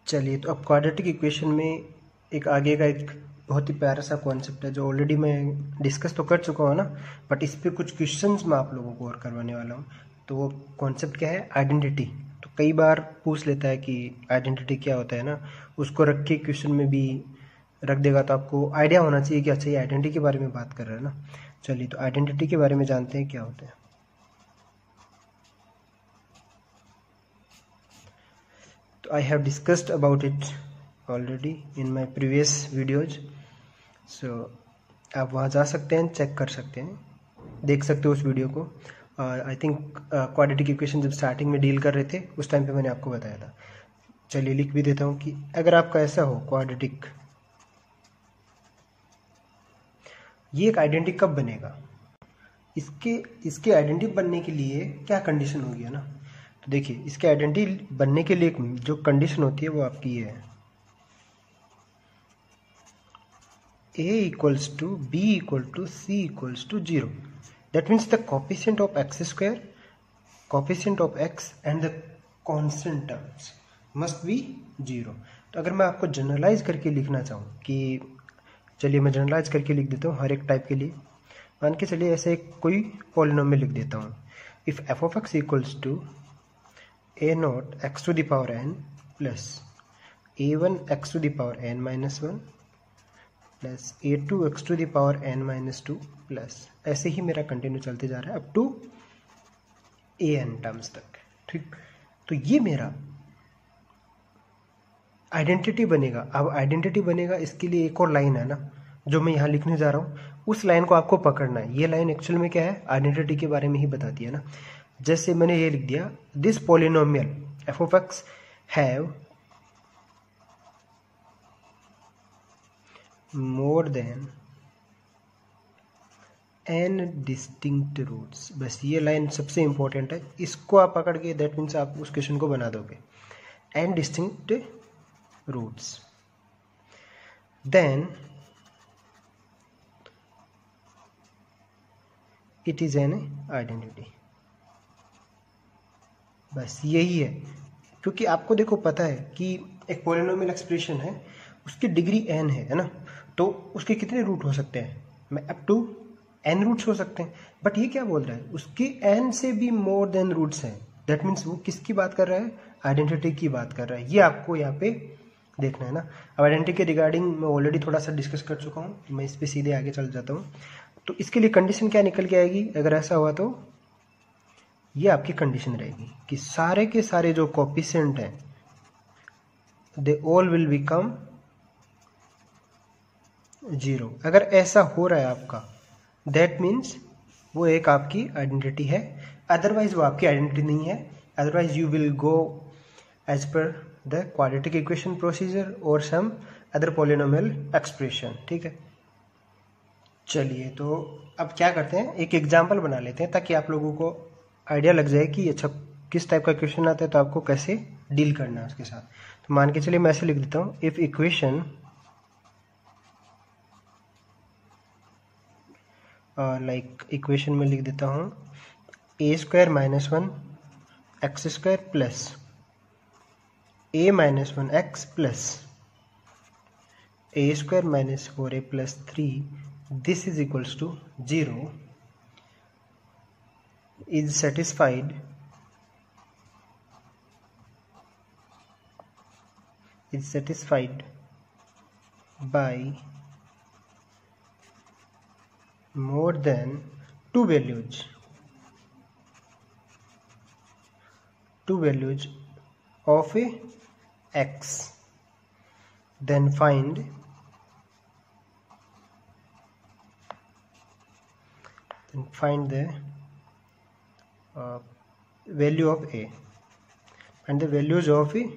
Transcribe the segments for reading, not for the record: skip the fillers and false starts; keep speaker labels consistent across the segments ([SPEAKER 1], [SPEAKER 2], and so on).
[SPEAKER 1] चलिए, तो अब क्वाड्रेटिक इक्वेशन में एक आगे का एक बहुत ही प्यारा सा कॉन्सेप्ट है जो ऑलरेडी मैं डिस्कस तो कर चुका हूँ ना, बट इस पे कुछ क्वेश्चंस मैं आप लोगों को और करवाने वाला हूँ। तो वो कॉन्सेप्ट क्या है? आइडेंटिटी। तो कई बार पूछ लेता है कि आइडेंटिटी क्या होता है ना, उसको रख के क्वेश्चन में भी रख देगा, तो आपको आइडिया होना चाहिए कि अच्छा ये आइडेंटिटी के बारे में बात कर रहा है ना। चलिए, तो आइडेंटिटी के बारे में जानते हैं क्या होता है। तो I have discussed about it already in my previous videos, so आप वहाँ जा सकते हैं, चेक कर सकते हैं, देख सकते हो उस वीडियो को। आई थिंक क्वाड्रेटिक इक्वेशन जब स्टार्टिंग में डील कर रहे थे उस टाइम पे मैंने आपको बताया था। चलिए, लिख भी देता हूँ कि अगर आपका ऐसा हो क्वाड्रेटिक, ये एक आइडेंटिटी कब बनेगा, इसके आइडेंटिटी बनने के लिए क्या कंडीशन होगी, है ना। तो देखिए, इसके आइडेंटिटी बनने के लिए जो कंडीशन होती है वो आपकी ये है, a equals to b equal to c equals to 0. That means the coefficient of x square, coefficient of x and the constant terms must be 0. तो अगर मैं आपको जनरलाइज करके लिखना चाहूँ कि, चलिए मैं जनरलाइज करके लिख देता हूँ हर एक टाइप के लिए। मान के चलिए ऐसे कोई पॉलिनोमियल लिख देता हूँ, if f of x equals to a naught x to the power n plus a1 x to the power n minus 1 plus a2 x to the power n minus 2 plus, ऐसे ही मेरा continue चलते जा रहा है up to an terms तक। ठीक, तो ये मेरा आइडेंटिटी बनेगा। अब आइडेंटिटी बनेगा, इसके लिए एक और लाइन है ना जो मैं यहाँ लिखने जा रहा हूँ, उस लाइन को आपको पकड़ना है। ये लाइन एक्चुअल में क्या है, आइडेंटिटी के बारे में ही बताती है ना। जैसे मैंने ये लिख दिया, this polynomial f of x have more than n distinct roots। बस ये लाइन सबसे इंपॉर्टेंट है, इसको आप पकड़ के दैट मीन्स आप उस क्वेश्चन को बना दोगे। n distinct roots, then it is an identity। बस यही है, क्योंकि आपको देखो पता है कि एक पॉलिनोमियल एक्सप्रेशन है, उसकी डिग्री n है ना, तो उसके कितने रूट हो सकते हैं, मैं अप टू n रूट्स हो सकते हैं। बट ये क्या बोल रहा है, उसके n से भी मोर देन रूट्स हैं। दैट मीन्स वो किसकी बात कर रहा है, आइडेंटिटी की बात कर रहा है। ये आपको यहाँ पे देखना है ना। अब आइडेंटिटी के रिगार्डिंग मैं ऑलरेडी थोड़ा सा डिस्कस कर चुका हूँ, मैं इस पर सीधे आगे चल जाता हूँ। तो इसके लिए कंडीशन क्या निकल के आएगी, अगर ऐसा हुआ तो ये आपकी कंडीशन रहेगी कि सारे के सारे जो कोएफिशिएंट हैं दे ऑल विल बिकम 0। अगर ऐसा हो रहा है आपका, दैट मीन्स वो एक आपकी आइडेंटिटी है, अदरवाइज वो आपकी आइडेंटिटी नहीं है। Otherwise you will go as per the quadratic equation procedure और सम अदर पॉलिनोमियल एक्सप्रेशन। ठीक है, चलिए तो अब क्या करते हैं, एक एग्जाम्पल बना लेते हैं ताकि आप लोगों को आइडिया लग जाए कि अच्छा किस टाइप का क्वेश्चन आता है तो आपको कैसे डील करना है उसके साथ। तो मान के चलिए मैं ऐसे लिख देता हूँ, इफ इक्वेशन लाइक इक्वेशन में लिख देता हूँ a square minus 1 x square plus a minus 1 x plus a square minus 4a plus 3 this is equals to 0 is satisfied by more than two values of a x, then find the value of a and the values of a।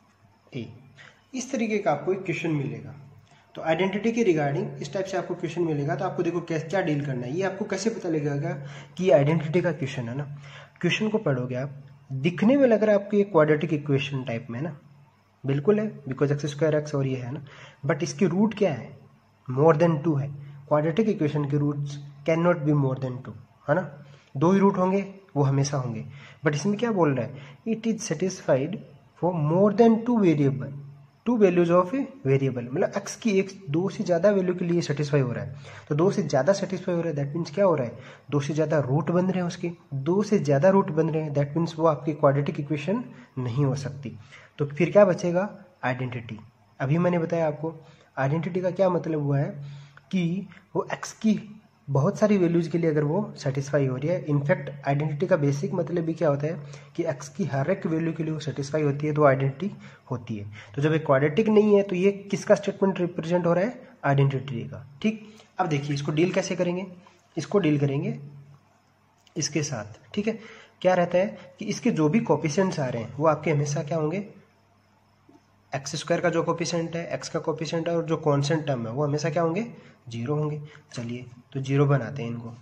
[SPEAKER 1] इस तरीके का आपको एक question मिलेगा। तो identity के regarding इस type से आपको क्वेश्चन मिलेगा, तो आपको देखो क्या डील करना है। ये आपको कैसे पता लगेगा कि ये आइडेंटिटी का क्वेश्चन है ना। क्वेश्चन को पढ़ोगे आप, दिखने में लग रहा है आपको ये क्वाड्रेटिक इक्वेशन टाइप में ना, बिल्कुल है, बिकॉज एक्स स्क्वायर एक्स और ये है ना, बट इसकी रूट क्या है, मोर देन 2 है। क्वाड्रेटिक इक्वेशन के roots can not be more than 2, है ना। 2 ही रूट होंगे, वो हमेशा होंगे। बट इसमें क्या बोल रहा है, it is satisfied for more than 2 variable. Two values of a variable, मतलब x की एक दो से ज़्यादा वैल्यू के लिए सेटिस्फाई हो रहा है। तो दो से ज़्यादा सेटिस्फाई हो रहा है, दैट मीन्स क्या हो रहा है, दो से ज़्यादा रूट बन रहे हैं उसके, दो से ज़्यादा रूट बन रहे हैं, दैट मीन्स वो आपकी क्वाड्रेटिक इक्वेशन नहीं हो सकती। तो फिर क्या बचेगा, आइडेंटिटी। अभी मैंने बताया आपको आइडेंटिटी का क्या मतलब हुआ है कि वो x की बहुत सारी वैल्यूज के लिए अगर वो सेटिस्फाई हो रही है। इनफैक्ट आइडेंटिटी का बेसिक मतलब भी क्या होता है कि x की हर एक वैल्यू के लिए वो सेटिस्फाई होती है तो आइडेंटिटी होती है। तो जब ये क्वाड्रेटिक नहीं है तो ये किसका स्टेटमेंट रिप्रेजेंट हो रहा है, आइडेंटिटी का। ठीक, अब देखिए इसको डील कैसे करेंगे, इसको डील करेंगे इसके साथ। ठीक है, क्या रहता है कि इसके जो भी कोफिशिएंट्स आ रहे हैं वो आपके हमेशा क्या होंगे, एक्स स्क्वायर का जो कोफिशिएंट है, एक्स का कोफिशिएंट है और जो कॉन्स्टेंट टर्म है वो हमेशा क्या होंगे, जीरो होंगे। चलिए तो जीरो बनाते हैं इनको,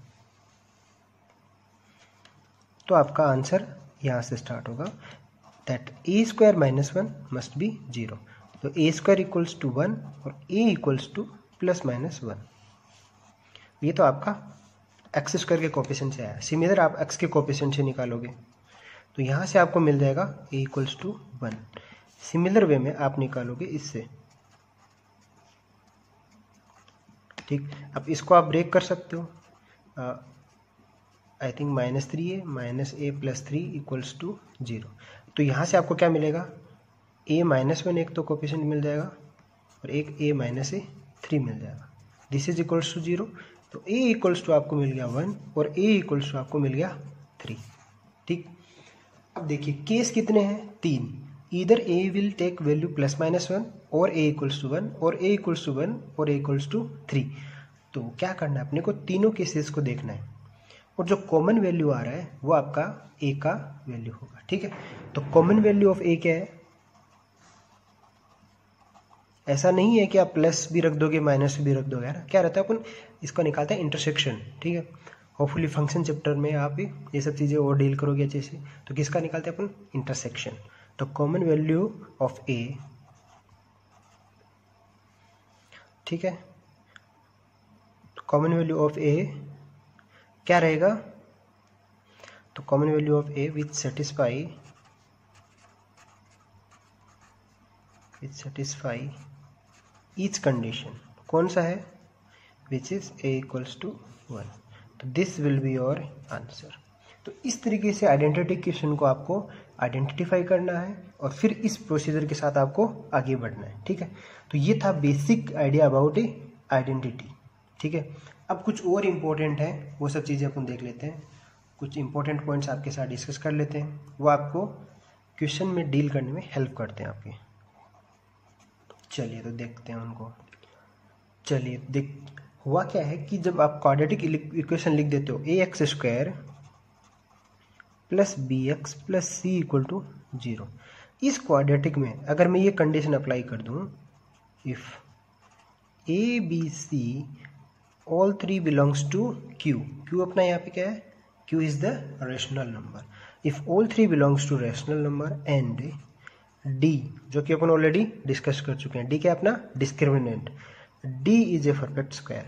[SPEAKER 1] तो आपका आंसर यहाँ से स्टार्ट होगा that a square minus one must be zero. तो a square equals to one और a equals to plus minus one. ये तो आपका एक्स स्क्वायर के कोफिशिएंट से आया। सिमिलर आप एक्स के कोफिशिएंट से निकालोगे तो यहाँ से आपको मिल जाएगा a equals to one. Similar way में आप निकालोगे इससे। ठीक, अब इसको आप ब्रेक कर सकते हो। आई थिंक माइनस थ्री है, minus a plus three equals to zero. तो यहाँ से आपको क्या मिलेगा, ए माइनस वन एक तो कोफिशिएंट मिल जाएगा और एक ए माइनस ए थ्री मिल जाएगा। This is equals to zero. तो ए इक्वल्स टू आपको मिल गया वन और ए इक्वल्स टू आपको मिल गया थ्री। ठीक, अब देखिए केस कितने हैं, तीन। Either a will take value plus minus one और ए इक्वल्स टू वन और ए इक्वल्स टू वन और ए इक्वल्स टू थ्री। तो क्या करना है अपने को, तीनों केसेस को देखना है और जो कॉमन वैल्यू आ रहा है वो आपका ए का वैल्यू होगा। ठीक है, तो कॉमन वैल्यू ऑफ ए क्या है, ऐसा नहीं है कि आप प्लस भी रख दोगे माइनस भी रख दोगे, है ना। क्या रहता है, अपन इसको निकालते हैं इंटरसेक्शन। ठीक है, होपफुली फंक्शन चैप्टर में आप ये सब चीज़ें और डील करोगे अच्छे से। तो किसका निकालते हैं अपन, इंटरसेक्शन। तो कॉमन वैल्यू ऑफ ए, ठीक है, कॉमन वैल्यू ऑफ ए क्या रहेगा, तो common value of a which satisfy each condition, कौन सा है, which is a equals to one. तो this will be your answer. तो इस तरीके से आइडेंटिटी क्वेश्चन को आपको आइडेंटिफाई करना है और फिर इस प्रोसीजर के साथ आपको आगे बढ़ना है। ठीक है, तो ये था basic idea about a identity. ठीक है, अब कुछ और इम्पोर्टेंट है वो सब चीज़ें अपन देख लेते हैं। कुछ इंपॉर्टेंट पॉइंट्स आपके साथ डिस्कस कर लेते हैं, वो आपको क्वेश्चन में डील करने में हेल्प करते हैं आपके। चलिए तो देखते हैं उनको। चलिए देख, हुआ क्या है कि जब आप क्वाड्रेटिक इक्वेशन लिख देते हो a x square plus b x plus c equal to zero, इस क्वाड्रेटिक में अगर मैं ये कंडीशन अप्लाई कर दूं, if a b c all three belongs to Q, Q अपना यहाँ पे क्या है, Q is the rational number. If all three belongs to rational number and D, जो कि अपन ऑलरेडी डिस्कस कर चुके हैं, डी क्या अपना discriminant, D is a perfect square,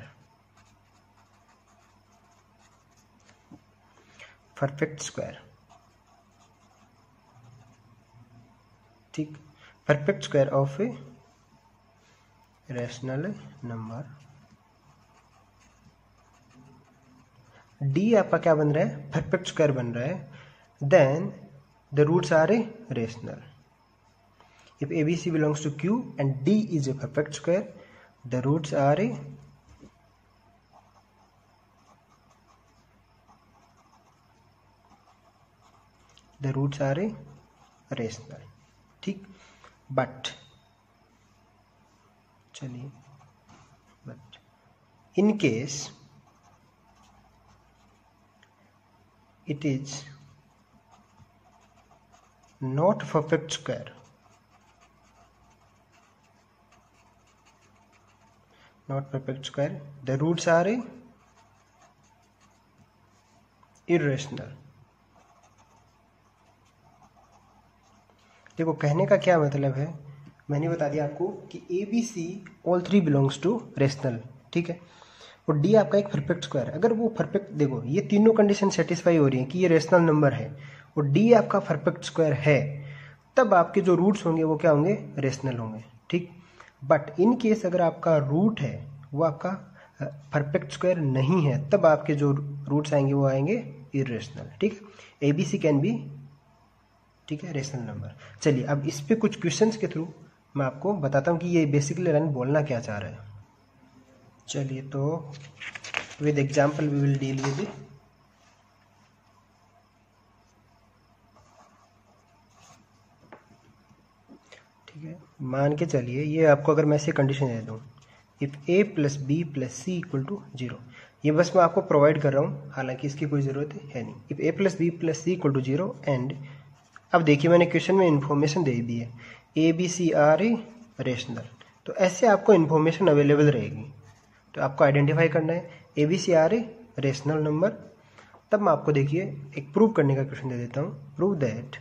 [SPEAKER 1] perfect square. ठीक, perfect square of a rational number. D आपका क्या बन रहा है, परफेक्ट स्क्वायर बन रहा है। Then the roots are a rational. If ABC belongs to Q and D is a perfect square, the roots are a rational. ठीक, but चलिए, but in case it is not perfect square, not perfect square, the roots are irrational. देखो कहने का क्या मतलब है, मैंने बता दिया आपको कि a b c all three belongs to rational. ठीक है, और डी आपका एक परफेक्ट स्क्वायर, अगर वो परफेक्ट, देखो ये तीनों कंडीशन सेटिस्फाई हो रही है कि ये रेशनल नंबर है और डी आपका परफेक्ट स्क्वायर है, तब आपके जो रूट्स होंगे वो क्या होंगे, रेशनल होंगे। ठीक। बट इन केस अगर आपका रूट है वो आपका परफेक्ट स्क्वायर नहीं है, तब आपके जो रूट्स आएंगे वो आएंगे इरेशनल। ठीक, ABC कैन बी, ठीक है, रेशनल नंबर। चलिए अब इस पे कुछ क्वेश्चंस के थ्रू मैं आपको बताता हूँ कि ये बेसिकली रन बोलना क्या चाह रहा है। चलिए तो with example we will deal with. ठीक है, मान के चलिए ये आपको अगर मैं ऐसे कंडीशन दे दूँ, if A plus B plus C equal to 0, ये बस मैं आपको प्रोवाइड कर रहा हूँ, हालांकि इसकी कोई ज़रूरत है नहीं। If A plus B plus C equal to 0 and, अब देखिए मैंने क्वेश्चन में इन्फॉर्मेशन दे दी है ABC आर ए रेशनल, तो ऐसे आपको इन्फॉर्मेशन अवेलेबल रहेगी, तो आपको आइडेंटिफाई करना है ABC are a rational number. तब मैं आपको देखिए एक प्रूव करने का क्वेश्चन दे देता हूँ, prove that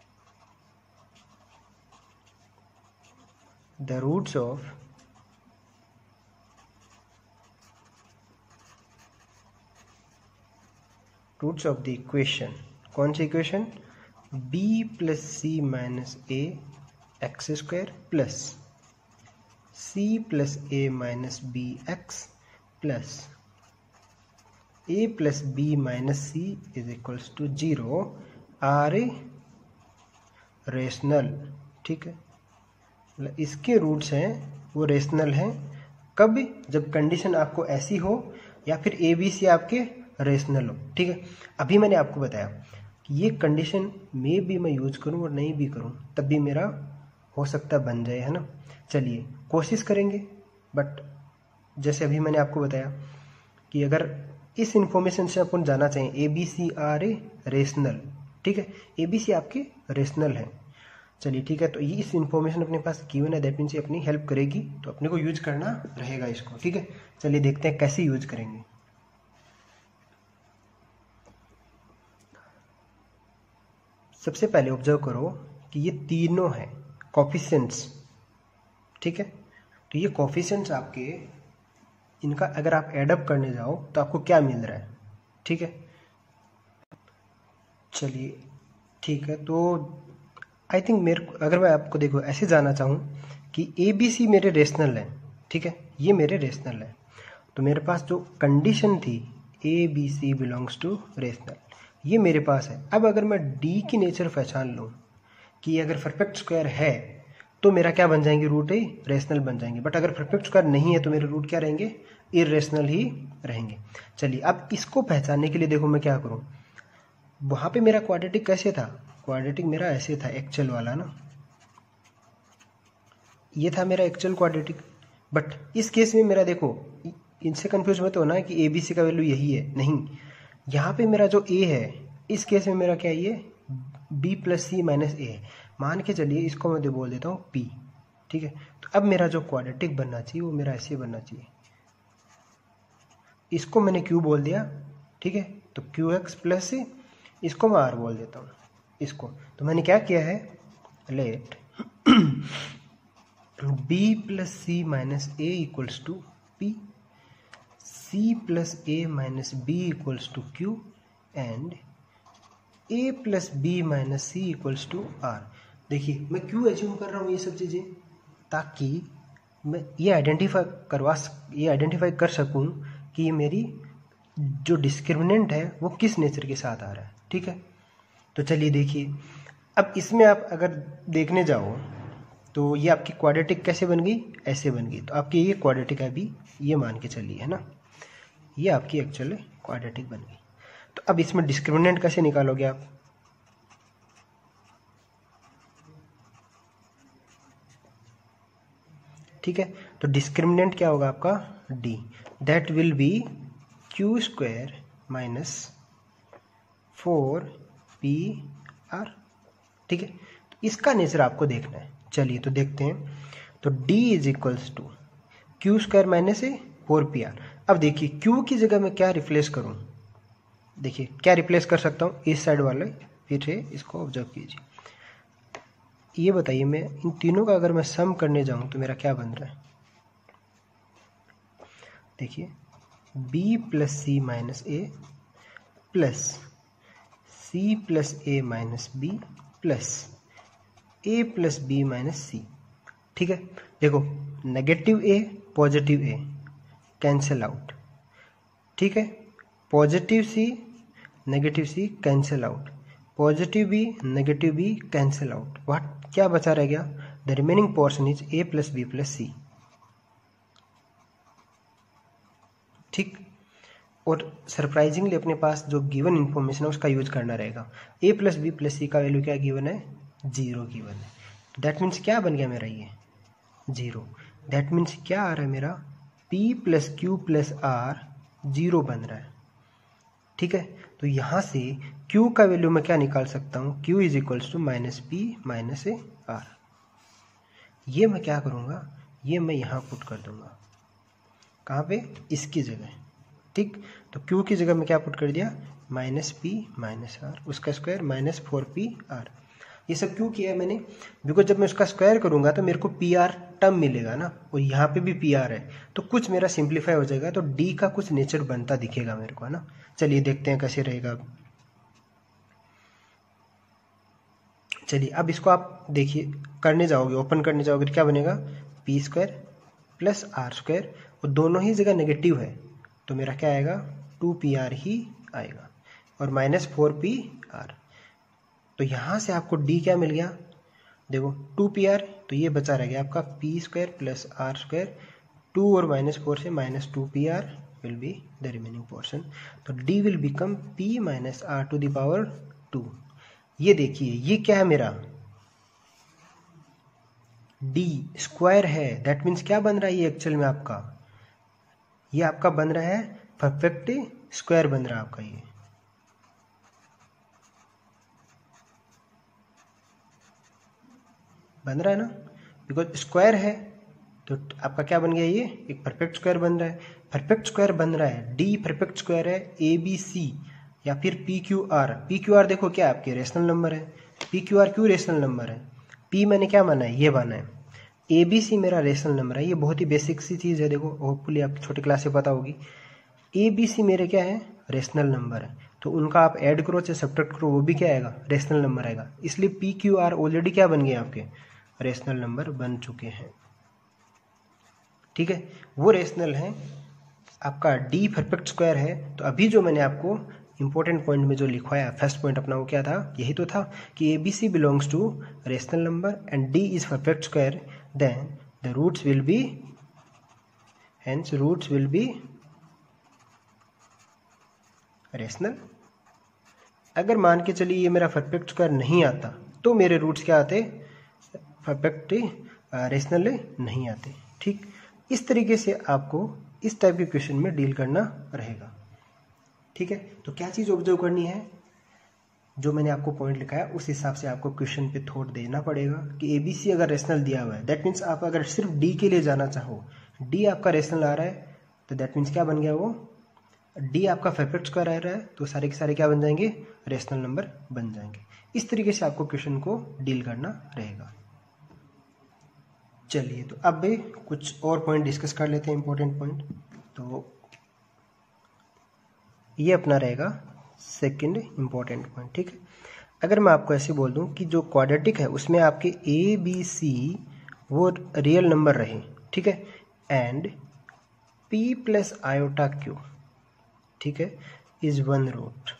[SPEAKER 1] the roots of the equation, कौन सी equation, B plus C minus A x square plus C plus A minus B x plus A plus B minus C is equals to 0 are a rational. ठीक है, मतलब इसके roots हैं वो rational हैं कब, जब कंडीशन आपको ऐसी हो या फिर ABC आपके रेशनल हो। ठीक है, अभी मैंने आपको बताया कि ये कंडीशन में भी मैं यूज करूं और नहीं भी करूं तब भी मेरा हो सकता बन जाए, है ना। चलिए कोशिश करेंगे, बट जैसे अभी मैंने आपको बताया कि अगर इस इंफॉर्मेशन से अपन जाना चाहें ABC आर ए रेशनल, ठीक है, ABC आपके रेशनल है। चलिए ठीक है, तो ये इस इंफॉर्मेशन अपने पास गिवन है, दैट मीन्स ये अपनी हेल्प करेगी, तो अपने को यूज करना रहेगा इसको। ठीक है, चलिए देखते हैं कैसे यूज करेंगे। सबसे पहले ऑब्जर्व करो कि ये तीनों हैं कोफिशिएंट्स। ठीक है, तो ये कोफिशिएंट्स आपके, इनका अगर आप एडअप करने जाओ तो आपको क्या मिल रहा है। ठीक है, चलिए ठीक है, तो आई थिंक अगर मैं आपको देखो ऐसे जाना चाहूँ कि ABC मेरे रेशनल है, ठीक है, ये मेरे रेशनल है, तो मेरे पास जो कंडीशन थी ABC बिलोंग्स टू रेशनल, ये मेरे पास है। अब अगर मैं D की नेचर पहचान लूँ कि अगर परफेक्ट स्क्वायर है तो मेरा क्या बन जाएंगे, रूट ही रेशनल बन जाएंगे, बट अगर परफेक्ट स्क्वायर नहीं है तो मेरे रूट क्या रहेंगे, इरेशनल ही रहेंगे। चलिए अब इसको पहचानने के लिए देखो मैं क्या करूँ, वहाँ पे मेरा क्वाड्रेटिक कैसे था, क्वाड्रेटिक मेरा ऐसे था एक्चुअल वाला ना, ये था मेरा एक्चुअल क्वाड्रेटिक। बट इस केस में मेरा देखो, इनसे कंफ्यूज मत होना कि ABC का वैल्यू यही है, नहीं, यहाँ पे मेरा जो A है इस केस में मेरा क्या है, ये B plus C minus A है। मान के चलिए इसको मैं बोल देता हूँ P। ठीक है, तो अब मेरा जो क्वाड्रेटिक बनना चाहिए वो मेरा ऐसे बनना चाहिए, इसको मैंने Q बोल दिया। ठीक है, तो QX प्लस C, इसको मैं R बोल देता हूँ इसको। तो मैंने क्या किया है, let B plus C minus A equals to P, C plus A minus B equals to Q and A plus B minus C equals to R। देखिए मैं क्यों एज्यूम कर रहा हूँ ये सब चीज़ें, ताकि मैं ये आइडेंटिफाई कर सकूँ कि ये मेरी जो डिस्क्रिमिनेंट है वो किस नेचर के साथ आ रहा है। ठीक है, तो चलिए देखिए, अब इसमें आप अगर देखने जाओ तो ये आपकी क्वाड्रेटिक कैसे बन गई, ऐसे बन गई, तो आपकी ये क्वाड्रेटिक अभी ये मान के चलिए, है ना, ये आपकी एक्चुअली क्वाड्रेटिक बन गई। तो अब इसमें डिस्क्रिमिनेंट कैसे निकालोगे आप, ठीक है, तो डिस्क्रिमिनेंट क्या होगा आपका D, that will be Q square minus 4PR। ठीक है, तो इसका नेचर आपको देखना है। चलिए तो देखते हैं, तो D is equals to Q square minus 4PR। अब देखिए Q की जगह मैं क्या रिप्लेस करूं, देखिए क्या रिप्लेस कर सकता हूं, इस साइड वाले, फिर से इसको ऑब्जर्व कीजिए, ये बताइए मैं इन तीनों का अगर मैं सम करने जाऊं तो मेरा क्या बन रहा है, देखिए B plus C minus A plus C plus A minus B plus A plus B minus C। ठीक है, देखो negative a positive a cancel out, ठीक है, positive c negative c cancel out, positive b negative b cancel out, what क्या बचा रह गया, the remaining portion is a plus b plus c, ठीक। और सरप्राइजिंगली अपने पास जो गिवन इन्फॉर्मेशन है उसका यूज करना रहेगा। A plus b plus c का वैल्यू क्या गिवन है, 0 गिवन है। दैट मीन्स क्या बन गया मेरा ये 0। दैट मीन्स क्या आ रहा है मेरा P plus q plus r 0 बन रहा है, ठीक है। तो यहाँ से Q का वैल्यू मैं क्या निकाल सकता हूँ, Q is equals to minus p minus a r. ये मैं क्या करूँगा, ये मैं यहाँ पुट कर दूंगा, कहाँ पे, इसकी जगह, ठीक। तो Q की जगह में क्या पुट कर दिया, माइनस पी माइनस आर, उसका स्क्वायर माइनस 4pr। ये सब क्यों किया है मैंने, बिकॉज जब मैं उसका स्क्वायर करूंगा तो मेरे को पी आर टर्म मिलेगा ना, और यहाँ पे भी पी आर है, तो कुछ मेरा सिंप्लीफाई हो जाएगा, तो डी का कुछ नेचर बनता दिखेगा मेरे को, है ना। चलिए देखते हैं कैसे रहेगा। चलिए अब इसको आप देखिए, करने जाओगे, ओपन करने जाओगे तो क्या बनेगा, p square plus r square, और दोनों ही जगह नेगेटिव है, तो मेरा क्या आएगा 2pr ही आएगा, और माइनस 4pr। तो यहाँ से आपको d क्या मिल गया, देखो 2pr, तो ये बचा रह गया आपका p square plus r square, 2 और माइनस 4 से minus 2pr will be the remaining portion. तो d will become p minus r to the power 2। ये देखिए ये क्या है मेरा d स्क्वायर है, दैट मीन्स क्या बन रहा है ये एक्चुअल में आपका, ये आपका बन रहा है परफेक्ट स्क्वायर बन रहा है आपका, ये बन रहा है ना, बिकॉज स्क्वायर है तो आपका क्या बन गया, ये एक परफेक्ट स्क्वायर बन रहा है। परफेक्ट स्क्वायर बन रहा है, डी परफेक्ट स्क्वायर है ए बी सी या फिर p q r. P q r देखो क्या आपके रेशनल नंबर है, पी क्यू आर क्यों रेशनल नंबर है, पी मैंने क्या माना है, ये माना है, ए बी सी मेरा रेशनल नंबर है। ये बहुत ही बेसिक सी चीज़ है, देखो होपफुली आपकी छोटी क्लास से पता होगी। ए बी सी मेरे क्या है, रेशनल नंबर है, तो उनका आप ऐड करो चाहे सब्ट्रैक्ट करो वो भी क्या आएगा, रेशनल नंबर आएगा। इसलिए पी क्यू आर ऑलरेडी क्या बन गए आपके, रेशनल नंबर बन चुके हैं, ठीक है। वो रेशनल है, आपका डी परफेक्ट स्क्वायर है। तो अभी जो मैंने आपको इंपॉर्टेंट पॉइंट में जो लिखवाया, फर्स्ट पॉइंट अपना वो क्या था, यही तो था कि a b c belongs to rational number and d is perfect square, then the roots will be, hence roots will be rational. अगर मान के चलिए ये मेरा परफेक्ट स्क्वायर नहीं आता तो मेरे रूट्स क्या आते, परफेक्ट रेशनल नहीं आते, ठीक। इस तरीके से आपको इस टाइप के क्वेश्चन में डील करना रहेगा, ठीक है। तो क्या चीज़ ऑब्जर्व करनी है, जो मैंने आपको पॉइंट लिखा है उस हिसाब से आपको क्वेश्चन पे थॉट देना पड़ेगा कि एबीसी अगर रेशनल दिया हुआ है, दैट मीन्स आप अगर सिर्फ डी के लिए जाना चाहो, डी आपका रेशनल आ रहा है, तो दैट मीन्स क्या बन गया, वो डी आपका परफेक्ट स्क्वायर आ रहा है, तो सारे के सारे क्या बन जाएंगे, रेशनल नंबर बन जाएंगे। इस तरीके से आपको क्वेश्चन को डील करना रहेगा। चलिए तो अब भी कुछ और पॉइंट डिस्कस कर लेते हैं, इंपॉर्टेंट पॉइंट। तो ये अपना रहेगा सेकंड इंपॉर्टेंट पॉइंट, ठीक है। अगर मैं आपको ऐसे बोल दूं कि जो क्वाड्रेटिक है उसमें आपके ए बी सी वो रियल नंबर रहे, ठीक है, and p plus iota q, ठीक है, इज वन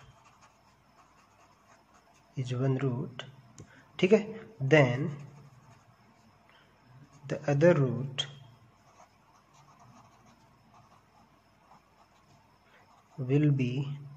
[SPEAKER 1] रूट, ठीक है, then the other root will be,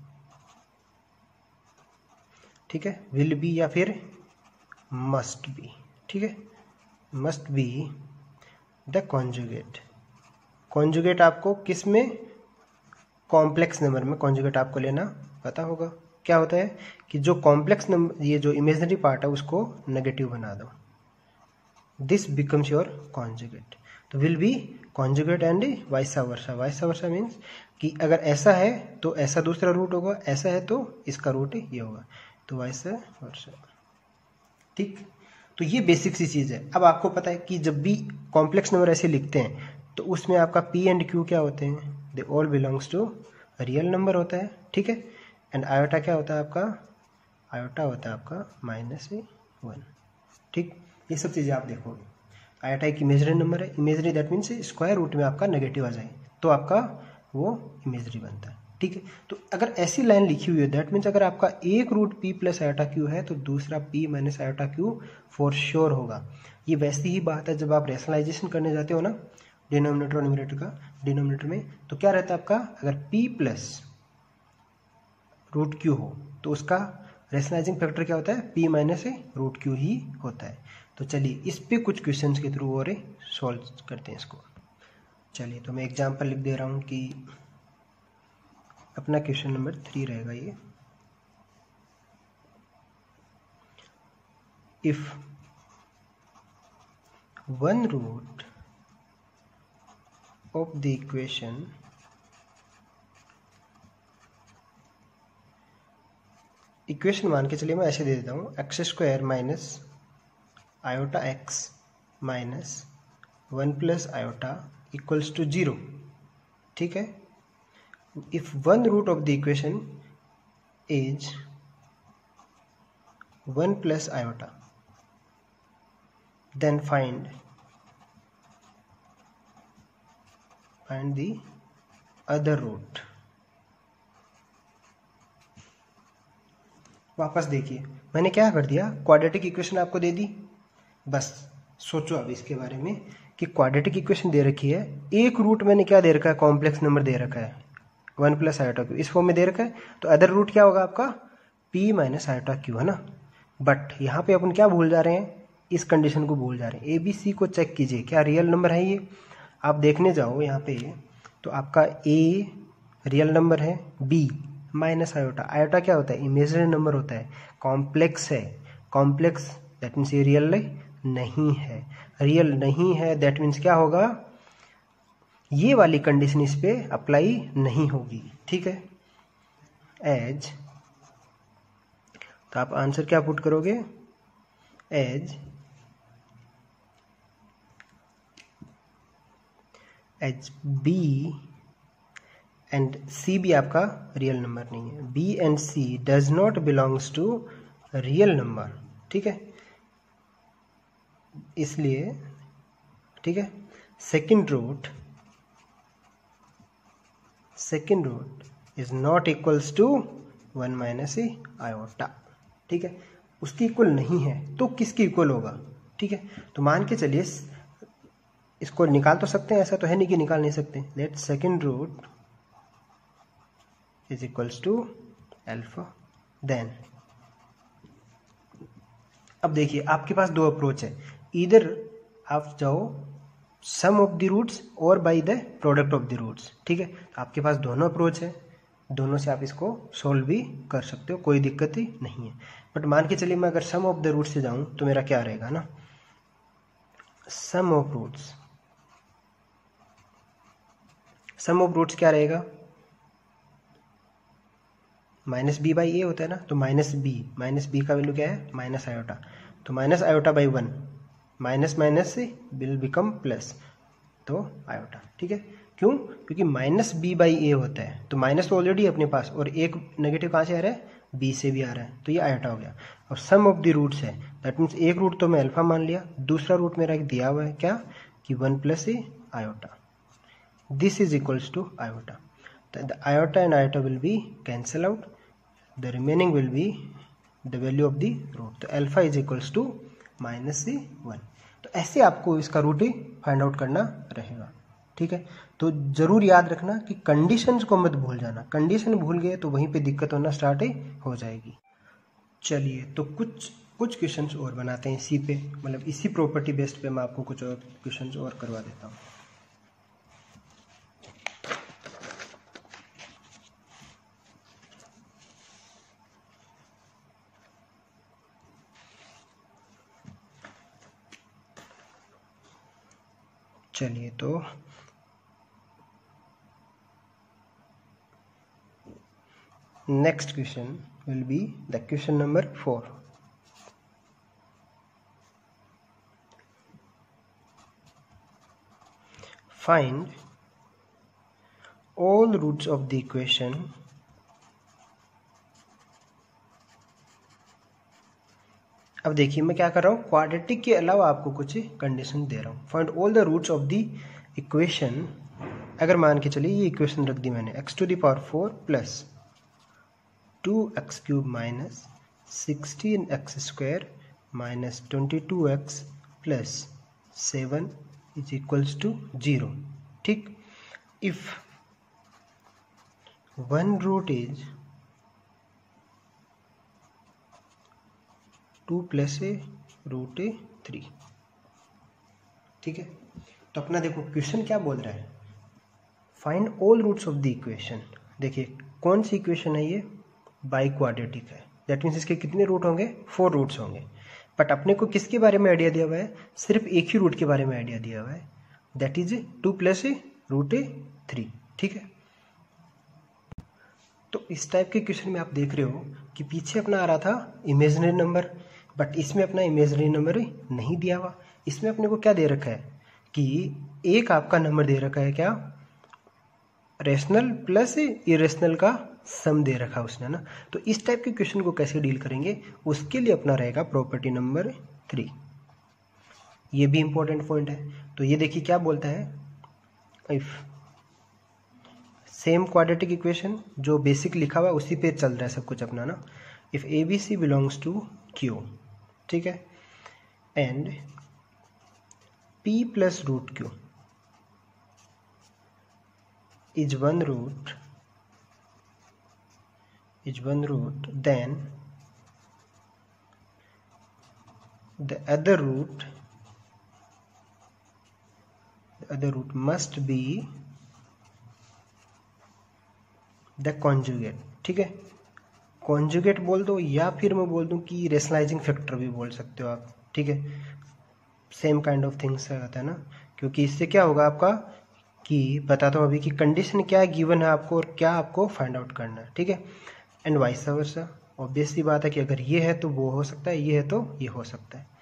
[SPEAKER 1] ठीक है, will be या फिर must be, ठीक है, must be the conjugate। Conjugate आपको किस में, कॉम्प्लेक्स नंबर में कॉन्जुगेट आपको लेना पता होगा। क्या होता है कि जो कॉम्प्लेक्स नंबर, ये जो इमेजिनरी पार्ट है उसको नेगेटिव बना दो, दिस बिकम्स योर कॉन्जुगेट। तो will be conjugate and vice versa. Vice versa means कि अगर ऐसा है तो ऐसा दूसरा रूट होगा, ऐसा है तो इसका रूट ये होगा, तो वाइसा वर्सा, ठीक। तो ये बेसिक सी चीज़ है। अब आपको पता है कि जब भी कॉम्प्लेक्स नंबर ऐसे लिखते हैं तो उसमें आपका पी एंड क्यू क्या होते हैं, they all belongs to real number होता है, ठीक है। एंड आयोटा क्या होता है आपका, आयोटा होता है आपका -1, ठीक। ये सब चीज़ें आप देखोगे। आयोटा एक इमेजरी नंबर है, imaginary that means square root में आपका नेगेटिव आ जाए तो आपका वो इमेजरी बनता है। ठीक है, तो अगर ऐसी लाइन लिखी हुई है दैट मीन्स अगर आपका एक root p plus iota q है तो दूसरा p minus iota q for sure होगा। ये वैसी ही बात है जब आप रैशनलाइजेशन करने जाते हो ना डिनोमिनेटर और न्यूमरेटर का, डिनोमिनेटर में तो क्या रहता है आपका, अगर p प्लस रूट क्यू हो तो उसका रैशनलाइजिंग फैक्टर क्या होता है, p माइनस रूट क्यू ही होता है। तो चलिए इस पे कुछ क्वेश्चंस के थ्रू और सॉल्व करते हैं इसको। चलिए तो मैं एग्जांपल लिख दे रहा हूँ कि अपना क्वेश्चन नंबर 3 रहेगा ये। If one root of the equation मान के चलिए मैं ऐसे दे देता हूँ, x square minus iota x minus 1 plus iota equals to 0। ठीक है, if one root of the equation is 1 plus iota then find the other root। वापस देखिए मैंने क्या कर दिया, क्वाड्रेटिक इक्वेशन आपको दे दी, बस सोचो अब इसके बारे में कि क्वाड्रेटिक इक्वेशन दे रखी है, एक रूट मैंने क्या दे रखा है, कॉम्प्लेक्स नंबर दे रखा है 1 प्लस आयोटा क्यू, इस फॉर्म में दे रखा है, तो अदर रूट क्या होगा आपका p माइनस आयोटा क्यू है ना। बट यहाँ पे अपन क्या भूल जा रहे हैं, इस कंडीशन को भूल जा रहे हैं, ABC को चेक कीजिए क्या रियल नंबर है ये। आप देखने जाओ यहाँ पे तो आपका A रियल नंबर है, B माइनस आयोटा, आयोटा क्या होता है, इमेजिनरी नंबर होता है, कॉम्प्लेक्स है, कॉम्प्लेक्स दैट मीन्स ये रियल नहीं है, रियल नहीं है दैट मीन्स क्या होगा, ये वाली कंडीशन इस पे अप्लाई नहीं होगी। ठीक है, एज, तो आप आंसर क्या पुट करोगे, एज B एंड C भी आपका रियल नंबर नहीं है, B and C does not belongs to real number. ठीक है, इसलिए ठीक है second root is not equals to 1 minus iota. ठीक है, उसकी इक्वल नहीं है तो किसकी इक्वल होगा। ठीक है, तो मान के चलिए इसको निकाल तो सकते हैं, ऐसा तो है नहीं कि निकाल नहीं सकते, let second root is equals to alpha. Then अब देखिए आपके पास दो अप्रोच है, इधर आप जाओ सम ऑफ द रूट्स और by the product of the roots. ठीक है, तो आपके पास दोनों अप्रोच है, दोनों से आप इसको सोल्व भी कर सकते हो, कोई दिक्कत ही नहीं है। बट मान के चलिए मैं अगर सम ऑफ द रूट से जाऊं तो मेरा क्या रहेगा ना, सम ऑफ रूट्स क्या रहेगा, माइनस बी बाई ए होता है ना, तो माइनस बी का वैल्यू क्या है, माइनस आयोटा, तो minus iota by 1, minus minus से विल बिकम प्लस, तो आयोटा। ठीक है, क्यों, क्योंकि माइनस बी बाई ए होता है, तो माइनस तो ऑलरेडी है अपने पास और एक नेगेटिव कहाँ से आ रहा है, बी से भी आ रहा है, तो ये आयोटा हो गया। और सम ऑफ द रूट्स है दैट मीन्स एक रूट तो मैं अल्फा मान लिया, दूसरा रूट मेरा दिया हुआ है क्या कि 1 plus a iota, this is equals to iota, the iota and iota will be cancel out, the remaining will be the value of the root, तो alpha is equals to minus 1। तो ऐसे आपको इसका रूट ही find out करना रहेगा। ठीक है, तो जरूर याद रखना कि कंडीशंस को मत भूल जाना, कंडीशन भूल गए तो वहीं पे दिक्कत होना स्टार्ट हो जाएगी। चलिए तो कुछ क्वेश्चंस और बनाते हैं इसी पे, मतलब इसी प्रॉपर्टी बेस्ड पे मैं आपको कुछ और क्वेश्चंस और करवा देता हूँ। चलिए तो next question will be the question number 4। Find all roots of the equation अब देखिए मैं क्या कर रहा हूँ, क्वाड्रेटिक के अलावा आपको कुछ कंडीशन दे रहा हूँ। Find all the roots of the equation. अगर मान के चलिए ये इक्वेशन रख दी मैंने, x⁴ plus 2x³ minus 16x² minus 22x plus 7 is equals to 0। ठीक, if one root is 2 plus √3। ठीक है, तो अपना देखो क्वेश्चन क्या बोल रहा है, find all roots of the equation. देखिए कौन सी इक्वेशन है ये, बाई क्वाड्रेटिक है, दैट मीन्स इसके कितने रूट होंगे, 4 रूट्स होंगे। बट अपने को किसके बारे में आइडिया दिया हुआ है, सिर्फ एक ही रूट के बारे में आइडिया दिया हुआ है, दैट इज 2 प्लस √3। ठीक है, तो इस टाइप के क्वेश्चन में आप देख रहे हो कि पीछे अपना आ रहा था इमेजिनरी नंबर, बट इसमें अपना इमेजिनरी नंबर नहीं दिया हुआ। इसमें अपने को क्या दे रखा है कि एक आपका नंबर दे रखा है, क्या, रेशनल प्लस इरेशनल का सम दे रखा उसने ना। तो इस टाइप के क्वेश्चन को कैसे डील करेंगे, उसके लिए अपना रहेगा प्रॉपर्टी नंबर 3। ये भी इंपॉर्टेंट पॉइंट है। तो ये देखिए क्या बोलता है, इफ सेम क्वाड्रेटिक इक्वेशन जो बेसिक लिखा हुआ उसी पे चल रहा है सब कुछ अपना ना। If ABC belongs to Q, ठीक है, and P plus √Q is one root, then the other root must be the conjugate। ठीक है, कॉन्जुगेट बोल दो या फिर मैं बोल दूं कि रेशनलाइजिंग फैक्टर भी बोल सकते हो आप। ठीक है, सेम काइंड ऑफ थिंग्स रहता है ना, क्योंकि इससे क्या होगा आपका कि बताता हूँ अभी कि कंडीशन क्या गिवन है आपको और क्या आपको फाइंड आउट करना है। ठीक है, एंड वाइस वर्सा, ऑब्वियस सी बात है कि अगर ये है तो वो हो सकता है, ये है तो ये हो सकता है,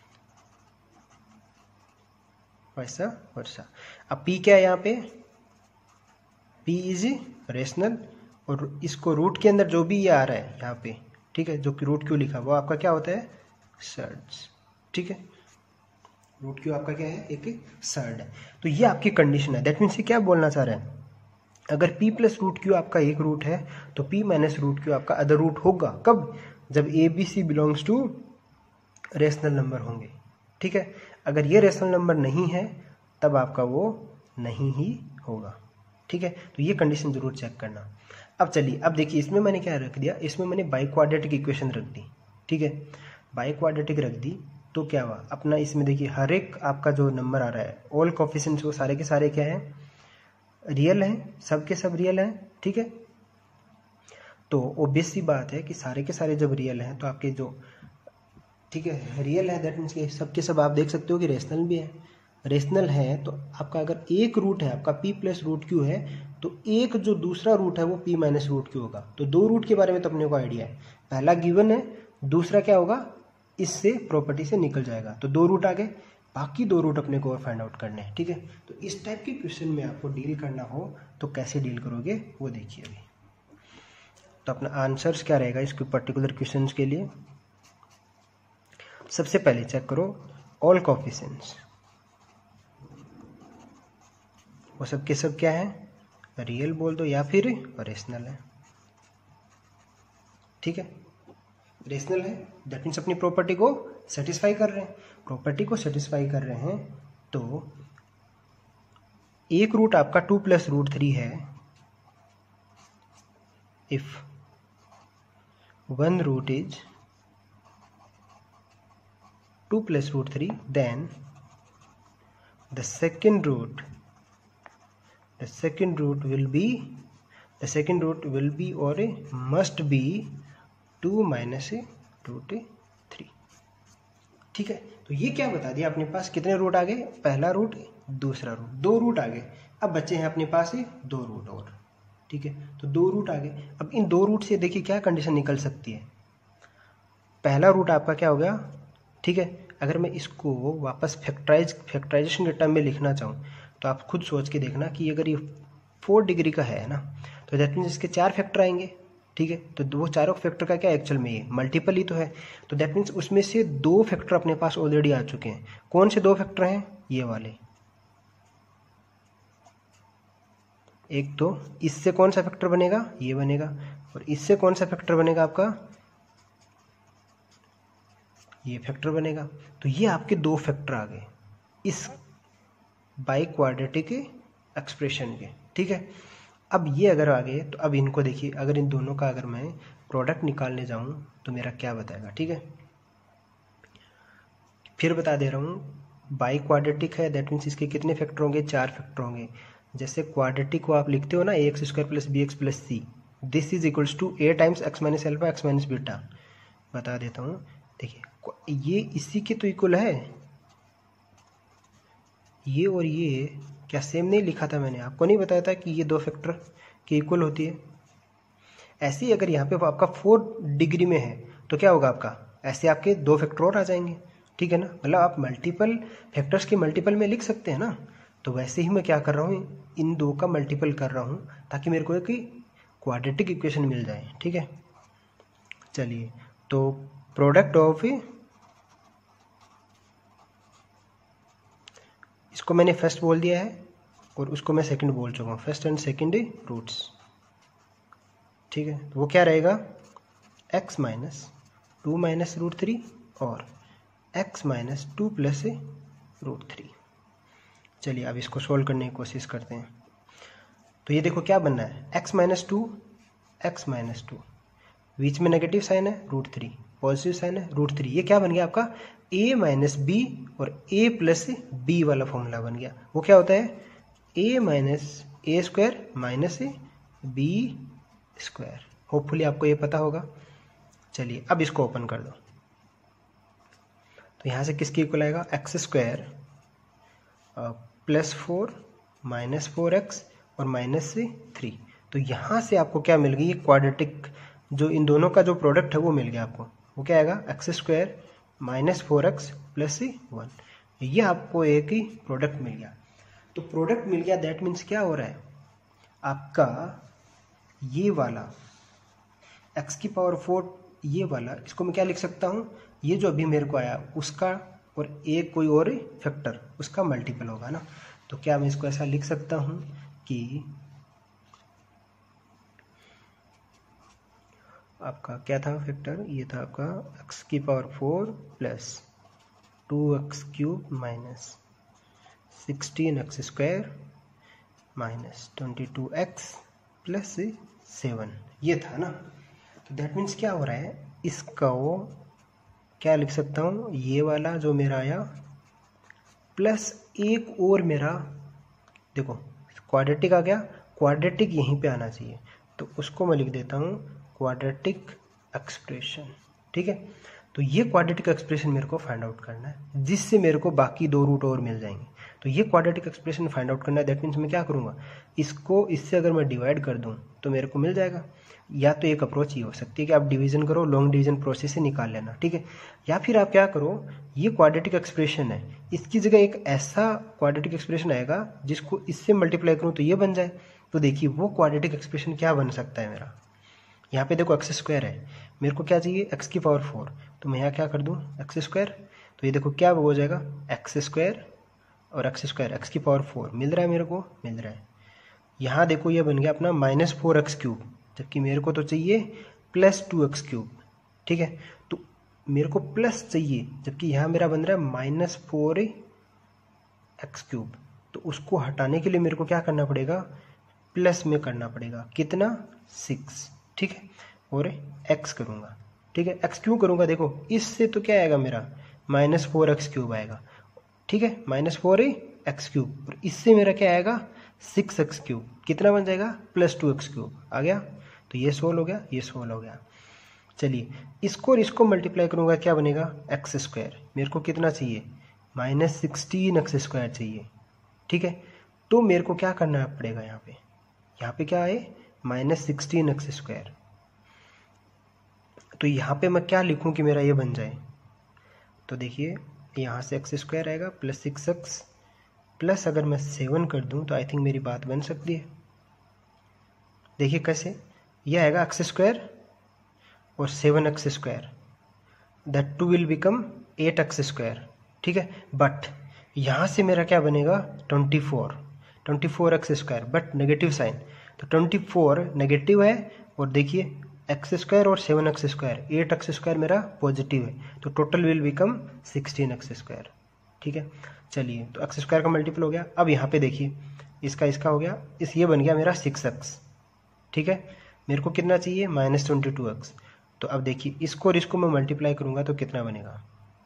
[SPEAKER 1] वैसा वर्सा। अब P क्या है यहाँ पे, P इज रेशनल, और इसको रूट के अंदर जो भी ये आ रहा है यहाँ पे, ठीक है, जो कि रूट क्यू लिखा वो आपका क्या होता है, सर्ड्स। ठीक है, रूट क्यू आपका क्या है, एक सर्ड है। तो ये आपकी कंडीशन है। दैट मीन्स ये क्या बोलना चाह रहा है, अगर P प्लस √Q आपका एक रूट है तो P माइनस √Q आपका अदर रूट होगा। कब, जब ABC belongs to rational number होंगे। ठीक है, अगर ये रेशनल नंबर नहीं है तब आपका वो नहीं ही होगा। ठीक है, तो ये कंडीशन जरूर चेक करना। अब चलिए, अब देखिए इसमें मैंने क्या रख दिया, इसमें मैंने बाई क्वाड्रेटिक इक्वेशन रख दी। ठीक है, बाई क्वाड्रेटिक रख दी तो क्या हुआ अपना, इसमें देखिए हर एक आपका जो नंबर आ रहा है, ऑल कोफिशिएंट्स वो सारे के सारे क्या है, रियल हैं, सब के सब रियल हैं। ठीक है, तो ऑब्वियस सी बात है कि सारे के सारे जब रियल हैं तो आपके जो, ठीक है, रियल है दैट मीन्स कि सब के सब आप देख सकते हो कि रेशनल भी है। रेशनल है तो आपका अगर एक रूट है आपका P प्लस √Q है तो एक जो दूसरा रूट है वो P माइनस √Q होगा। तो दो रूट के बारे में तो अपने को आइडिया है, पहला गिवन है, दूसरा क्या होगा, इससे प्रॉपर्टी से निकल जाएगा। तो दो रूट आ गए, बाकी दो रूट अपने को और फाइंड आउट करने हैं। ठीक है, तो इस टाइप के क्वेश्चन में आपको डील करना हो तो कैसे डील करोगे वो देखिए अभी। तो अपना आंसर्स क्या रहेगा इसके पर्टिकुलर क्वेश्चन के लिए, सबसे पहले चेक करो ऑल कोफिशिएंट्स, वो सब के सब क्या है, रियल बोल दो या फिर रेशनल है। ठीक है, रेशनल है दैट मीन्स अपनी प्रॉपर्टी को सेटिस्फाई कर रहे हैं। प्रॉपर्टी को सेटिस्फाई कर रहे हैं तो एक रूट आपका 2 प्लस √3 है। If one root is 2 plus √3 then the second root will be or must be 2 minus √3। ठीक है, तो ये क्या बता दिया अपने पास, कितने रूट आ गए, पहला रूट, दूसरा रूट, दो रूट आ गए। अब बचे हैं अपने पास दो रूट और। ठीक है, तो दो रूट आ गए। अब इन दो रूट से देखिए क्या कंडीशन निकल सकती है, पहला रूट आपका क्या हो गया। ठीक है, अगर मैं इसको वापस फैक्टराइजेशन के टर्म में लिखना चाहूँ तो आप खुद सोच के देखना कि अगर ये 4 डिग्री का है ना, तो दैट मीन्स इसके 4 फैक्टर आएंगे। ठीक है। तो वो चारों फैक्टर का क्या एक्चुअल में ये मल्टीपल ही तो है। तो दैट मीन्स उसमें से 2 फैक्टर अपने पास ऑलरेडी आ चुके हैं। कौन से 2 फैक्टर हैं? ये वाले। एक तो इससे कौन सा फैक्टर बनेगा? ये बनेगा। और इससे कौन सा फैक्टर बनेगा आपका? ये फैक्टर बनेगा। तो ये आपके 2 फैक्टर आ गए इस बाई क्वाड्रेटिक एक्सप्रेशन के, ठीक है। अब ये अगर आ गए तो अब इनको देखिए, अगर इन दोनों का अगर मैं प्रोडक्ट निकालने जाऊं तो मेरा क्या बताएगा, ठीक है। फिर बता दे रहा हूँ, बाई क्वाड्रेटिक है, दैट मीन्स इसके कितने फैक्टर होंगे? 4 फैक्टर होंगे। जैसे क्वाड्रेटिक को आप लिखते हो ना ax square plus b x plus c, this is equals to a times x minus alpha x minus beta. बता देता हूँ, देखिए ये इसी के तो इक्वल है। ये और ये क्या सेम नहीं लिखा था मैंने? आपको नहीं बताया था कि ये 2 फैक्टर के इक्वल होती है? ऐसे ही अगर यहाँ पे आपका 4 डिग्री में है तो क्या होगा आपका? ऐसे आपके 2 फैक्टर और आ जाएंगे, ठीक है ना। मतलब आप मल्टीपल फैक्टर्स के मल्टीपल में लिख सकते हैं ना। तो वैसे ही मैं क्या कर रहा हूँ, इन 2 का मल्टीपल कर रहा हूँ ताकि मेरे को एक क्वाड्रेटिक इक्वेशन मिल जाए, ठीक है। चलिए, तो प्रोडक्ट ऑफ, इसको मैंने फर्स्ट बोल दिया है और उसको मैं सेकंड बोल चुका हूँ, फर्स्ट एंड सेकंड रूट्स, ठीक है। तो वो क्या रहेगा? x माइनस 2 माइनस रूट 3 और x माइनस 2 प्लस रूट 3। चलिए अब इसको सोल्व करने की कोशिश करते हैं। तो ये देखो क्या बनना है, x माइनस 2, एक्स माइनस 2, बीच में नेगेटिव साइन है रूट 3, पॉजिटिव साइन है रूट 3। ये क्या बन गया आपका? a माइनस बी और a प्लस बी वाला फॉर्मूला बन गया। वो क्या होता है? a minus a square minus b square. Hopefully आपको ये पता होगा। चलिए अब इसको ओपन कर दो, तो यहाँ से किसके इक्वल आएगा? X square plus 4 minus 4x और माइनस 3। तो यहाँ से आपको क्या मिल गई? ये क्वाड्रेटिक जो इन दोनों का जो प्रोडक्ट है वो मिल गया आपको। वो क्या आएगा? X square minus 4x plus 1। ये आपको एक ही प्रोडक्ट मिल गया। तो प्रोडक्ट मिल गया, दैट मीन्स क्या हो रहा है आपका? ये वाला x की पावर 4, ये वाला, इसको मैं क्या लिख सकता हूँ? ये जो अभी मेरे को आया उसका और एक कोई और फैक्टर उसका मल्टीपल होगा ना। तो क्या मैं इसको ऐसा लिख सकता हूँ कि आपका क्या था फैक्टर? ये था आपका x की power 4 plus 2x cube minus 16x square minus 22x plus 7, ये था ना। तो दैट मीन्स क्या हो रहा है, इसका वो क्या लिख सकता हूँ? ये वाला जो मेरा आया प्लस एक और मेरा, देखो क्वाड्रेटिक आ गया, क्वाड्रेटिक यहीं पे आना चाहिए, तो उसको मैं लिख देता हूँ क्वाड्रेटिक एक्सप्रेशन, ठीक है। तो ये क्वाड्रेटिक एक्सप्रेशन मेरे को फाइंड आउट करना है, जिससे मेरे को बाकी 2 रूट और मिल जाएंगे। तो ये क्वाड्रेटिक एक्सप्रेशन फाइंड आउट करना है, दैट मीन्स मैं क्या करूँगा, इसको इससे अगर मैं डिवाइड कर दूँ तो मेरे को मिल जाएगा। या तो एक अप्रोच ये हो सकती है कि आप डिवीजन करो, लॉन्ग डिवीजन प्रोसेस से निकाल लेना, ठीक है। या फिर आप क्या करो, ये क्वाड्रेटिक एक्सप्रेशन है, इसकी जगह एक ऐसा क्वाड्रेटिक एक्सप्रेशन आएगा जिसको इससे मल्टीप्लाई करूँ तो ये बन जाए। तो देखिए वो क्वाड्रेटिक एक्सप्रेशन क्या बन सकता है मेरा, यहाँ पे देखो एक्स स्क्वायर है, मेरे को क्या चाहिए? एक्स की पावर 4, तो मैं यहाँ क्या कर दूँ? X square. तो ये देखो क्या हो जाएगा, एक्स स्क्वायर और एक्स स्क्वायर, एक्स की पावर 4 मिल रहा है मेरे को, मिल रहा है। यहाँ देखो ये बन गया अपना माइनस 4x क्यूब, जबकि मेरे को तो चाहिए प्लस 2x क्यूब, ठीक है। तो मेरे को प्लस चाहिए, जबकि यहाँ मेरा बन रहा है माइनस 4x क्यूब। तो उसको हटाने के लिए मेरे को क्या करना पड़ेगा? प्लस में करना पड़ेगा, कितना? 6, ठीक है। और x करूँगा, ठीक है। x क्यों करूँगा? देखो इससे तो क्या आएगा मेरा माइनस 4x क्यूब आएगा, ठीक है, माइनस 4x क्यूब। और इससे मेरा क्या आएगा? 6x क्यूब, कितना बन जाएगा? प्लस 2x क्यूब आ गया। तो ये सोल्व हो गया, ये सोल्व हो गया। चलिए इसको और इसको मल्टीप्लाई करूँगा, क्या बनेगा? X square. मेरे को कितना चाहिए? माइनस 16x स्क्वायर चाहिए, ठीक है। तो मेरे को क्या करना पड़ेगा? यहाँ पे क्या आए? Minus 16x square. तो यहाँ पे मैं क्या लिखूँ कि मेरा ये बन जाए? तो देखिए यहाँ से एक्स स्क्वायर आएगा प्लस 6x प्लस अगर मैं 7 कर दूँ तो आई थिंक मेरी बात बन सकती है। देखिए कैसे, ये आएगा एक्स स्क्वायर और 7x², that 2 will become 8x square, ठीक है। बट यहाँ से मेरा क्या बनेगा 24x square, but negative sign, तो 24 नेगेटिव है और देखिए x² और 7x², 8x² मेरा पॉजिटिव है, तो टोटल विल बिकम 16x², ठीक है। चलिए तो x² का मल्टीपल हो गया। अब यहाँ पे देखिए इसका हो गया, ये बन गया मेरा 6x, ठीक है। मेरे को कितना चाहिए -22x, तो अब देखिए इसको और इसको मैं मल्टीप्लाई करूँगा तो कितना बनेगा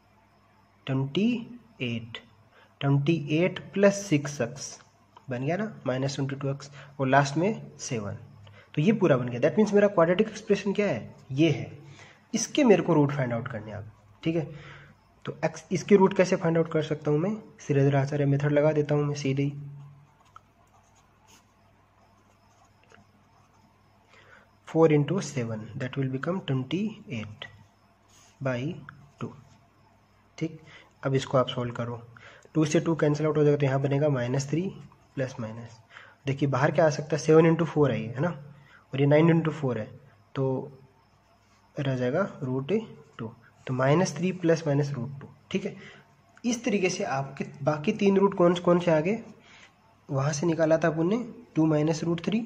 [SPEAKER 1] 28 प्लस 6x बन गया ना -22x, और लास्ट में 7, तो ये पूरा बन गया। दैट मीन्स मेरा क्वाड्रेटिक एक्सप्रेशन क्या है, ये है। इसके मेरे को रूट फाइंड आउट करने अब, ठीक है। तो x इसके रूट कैसे फाइंड आउट कर सकता हूँ मैं, श्रीधर आचार्य मेथड लगा देता हूँ मैं सीधे ही। 4 × 7 दैट विल बिकम 28/2, ठीक। अब इसको आप सोल्व करो, 2 से 2 कैंसिल आउट हो जाएगा, तो यहाँ बनेगा -3 प्लस माइनस, देखिए बाहर क्या आ सकता है 7 × 4 है ये, है ना, और ये 9 × 4 है, तो रह जाएगा √2, तो -3 प्लस माइनस √2, ठीक है। इस तरीके से आपके बाकी 3 रूट कौन से आ गए, वहाँ से निकाला था अपन ने 2 - √3,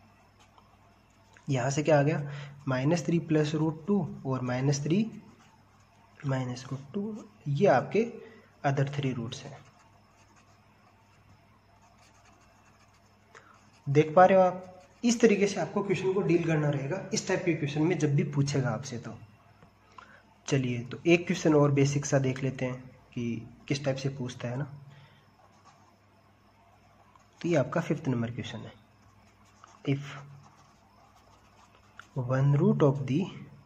[SPEAKER 1] यहाँ से क्या आ गया -3 प्लस √2 और -3 -√2, ये आपके अदर 3 रूट्स हैं। देख पा रहे हो आप, इस तरीके से आपको क्वेश्चन को डील करना रहेगा इस टाइप के क्वेश्चन में जब भी पूछेगा आपसे। तो चलिए तो एक क्वेश्चन और बेसिक सा देख लेते हैं कि किस टाइप से पूछता है ना। तो ये आपका 5th नंबर क्वेश्चन है। If 1 root of the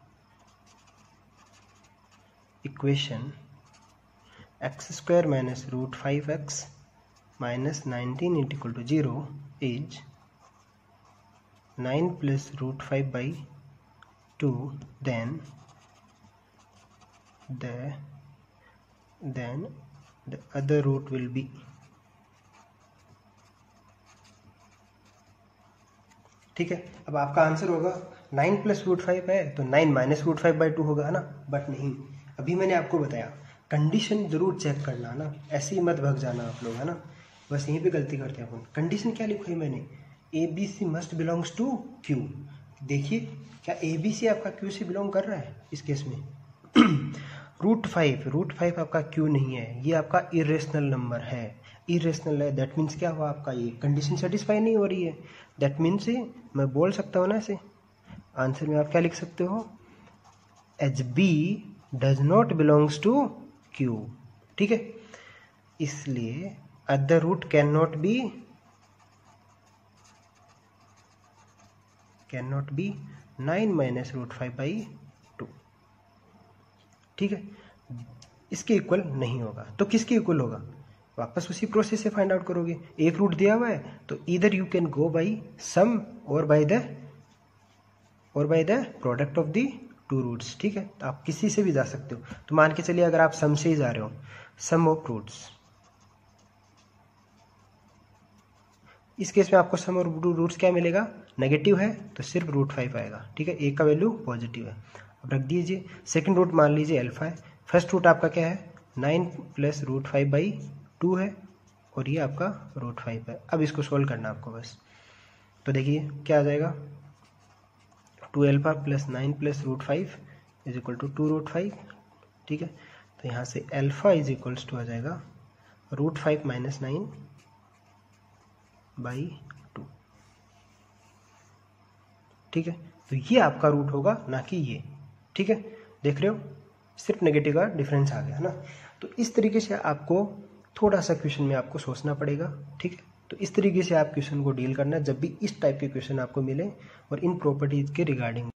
[SPEAKER 1] equation x² - √5x - 19 = 0 is 9 + √5/2, then the other root will be, ठीक है। अब आपका आंसर होगा 9 + √5 है तो 9 - √5/2 होगा, है ना। बट नहीं, अभी मैंने आपको बताया कंडीशन जरूर चेक करना, है ना, ऐसे ही मत भग जाना आप लोग, है ना। बस यहीं पे गलती करते हैं अपन। कंडीशन क्या लिखी है मैंने, ABC must belongs to Q। देखिए क्या ABC आपका Q से बिलोंग कर रहा है इस केस में। √5 आपका Q नहीं है, ये आपका इरेशनल नंबर है, इरेशनल है। दैट मीन्स क्या हुआ, आपका ये कंडीशन सेटिस्फाई नहीं हो रही है। दैट मीन्स मैं बोल सकता हूँ ना ऐसे, आंसर में आप क्या लिख सकते हो, HB does not belongs to Q, ठीक है। इसलिए other root can not be 9 - √5/2, ठीक है। इसके इक्वल नहीं होगा, तो किसके इक्वल होगा, वापस उसी प्रोसेस से फाइंड आउट करोगे। एक रूट दिया हुआ है तो इधर you can go by sum और by the product of the 2 roots, ठीक है। तो आप किसी से भी जा सकते हो। तो मान के चलिए अगर आप सम से ही जा रहे हो, सम ऑफ रूट्स, इस केस में आपको सम और रूट्स क्या मिलेगा, नेगेटिव है तो सिर्फ √5 आएगा, ठीक है। एक का वैल्यू पॉजिटिव है। अब रख दीजिए, सेकंड रूट मान लीजिए अल्फा है, फर्स्ट रूट आपका क्या है 9 + √5/2 है, और ये आपका √5 है। अब इसको सोल्व करना आपको बस। तो देखिए क्या आ जाएगा, 2α + 9 + √5 = 2√5, ठीक है। तो यहाँ से अल्फा = आ जाएगा √5 - 9/2, ठीक है। तो ये आपका रूट होगा, ना कि ये, ठीक है। देख रहे हो, सिर्फ नेगेटिव का डिफरेंस आ गया, है ना। तो इस तरीके से आपको थोड़ा सा क्वेश्चन में आपको सोचना पड़ेगा, ठीक है। तो इस तरीके से आप क्वेश्चन को डील करना जब भी इस टाइप के क्वेश्चन आपको मिले और इन प्रॉपर्टीज के रिगार्डिंग।